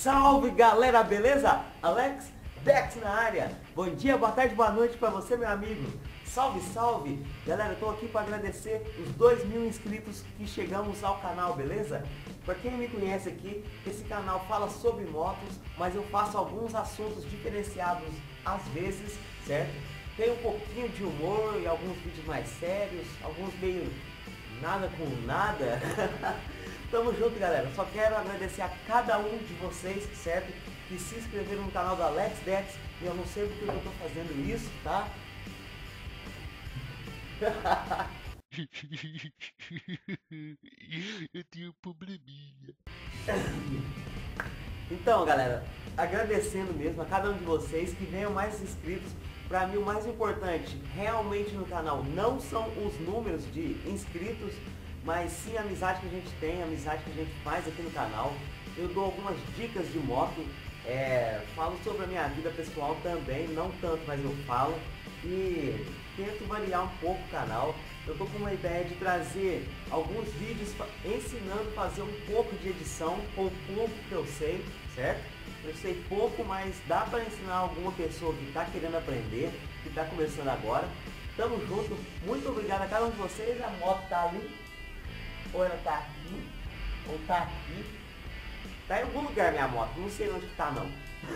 Salve galera, beleza? Alex Dex na área. Bom dia, boa tarde, boa noite pra você, meu amigo. Salve, salve. Galera, eu tô aqui pra agradecer os 2.000 inscritos que chegamos ao canal, beleza? Pra quem me conhece aqui, esse canal fala sobre motos, mas eu faço alguns assuntos diferenciados às vezes, certo? Tem um pouquinho de humor e alguns vídeos mais sérios, alguns meio nada com nada. Tamo junto, galera. Só quero agradecer a cada um de vocês, certo? Que se inscreveram no canal do Alex Dex. E eu não sei porque eu tô fazendo isso, tá? Eu tenho um probleminha. Então, galera, agradecendo mesmo a cada um de vocês, que venham mais inscritos. Pra mim, o mais importante realmente no canal não são os números de inscritos, mas sim a amizade que a gente tem, a amizade que a gente faz aqui no canal. Eu dou algumas dicas de moto, falo sobre a minha vida pessoal também, não tanto, mas eu falo. E tento variar um pouco o canal. Eu tô com uma ideia de trazer alguns vídeos ensinando a fazer um pouco de edição com o pouco que eu sei, certo? Eu sei pouco, mas dá para ensinar alguma pessoa que está querendo aprender, que está começando agora. Tamo junto, muito obrigado a cada um de vocês. A moto tá ali, ou ela tá aqui, ou tá aqui. Tá em algum lugar minha moto, não sei onde que tá não.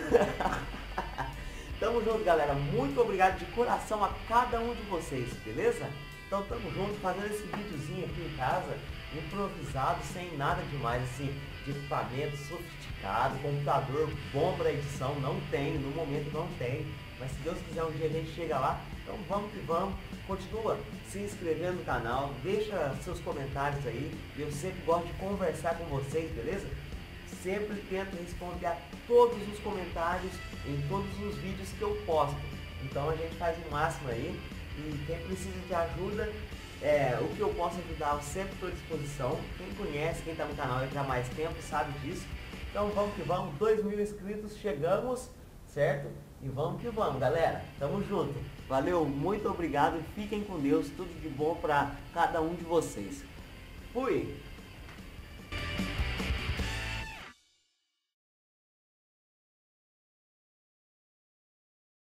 Tamo junto, galera, muito obrigado de coração a cada um de vocês, beleza? Então tamo junto, fazendo esse videozinho aqui em casa, improvisado, sem nada demais, assim, de equipamento sofisticado, computador bom para edição, não tem, no momento não tem, mas se Deus quiser um dia a gente chega lá, então vamos que vamos, continua se inscrevendo no canal, deixa seus comentários aí, eu sempre gosto de conversar com vocês, beleza? Sempre tento responder a todos os comentários em todos os vídeos que eu posto, então a gente faz o máximo aí. E quem precisa de ajuda, o que eu posso ajudar, eu sempre estou à disposição. Quem conhece, quem está no canal já há mais tempo, sabe disso. Então vamos que vamos, 2.000 inscritos, chegamos, certo? E vamos que vamos, galera. Tamo junto. Valeu, muito obrigado. Fiquem com Deus, tudo de bom para cada um de vocês. Fui!